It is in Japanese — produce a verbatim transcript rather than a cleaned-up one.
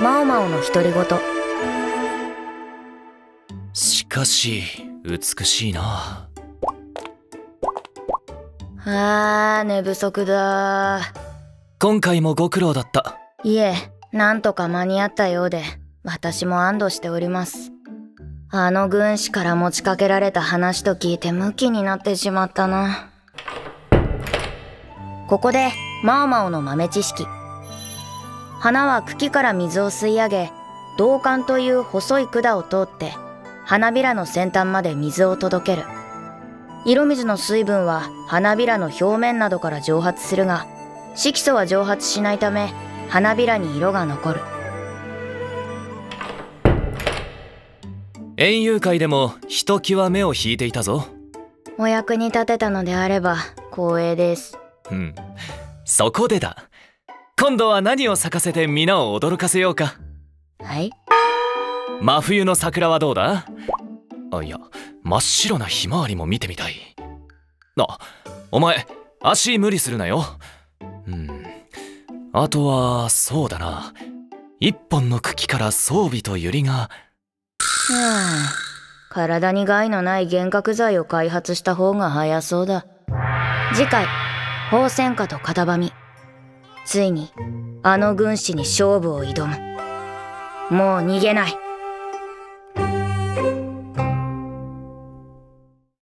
マオマオの独り言。 しかし美しいな。 あー、寝不足だ。 今回もご苦労だった。 いえ、なんとか間に合ったようで、私も安堵しております。あの軍師から持ちかけられた話と聞いてムキになってしまったな。ここでマオマオの豆知識。花は茎から水を吸い上げ、導管という細い管を通って花びらの先端まで水を届ける。色水の水分は花びらの表面などから蒸発するが、色素は蒸発しないため花びらに色が残る。 園遊会でもひときわ目を引いていたぞ。 お役に立てたのであれば光栄です。 うん、そこでだ。今度は何を咲かせて皆を驚かせようか。 はい。 真冬の桜はどうだ？あ、いや、真っ白なひまわりも見てみたい。あ、お前足無理するなよ。うん、あとはそうだな、一本の茎から装備と百合が。はあ、体に害のない幻覚剤を開発した方が早そうだ。次回、鳳仙花と片喰。ついにあの軍師に勝負を挑む。もう逃げない。